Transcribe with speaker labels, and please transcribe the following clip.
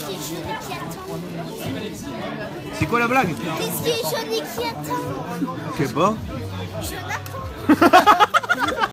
Speaker 1: qui est jaune et qui attend?
Speaker 2: C'est quoi la blague?
Speaker 1: Qu'est-ce qui est jaune et qui attend?
Speaker 2: Je sais pas.
Speaker 1: Jonathan.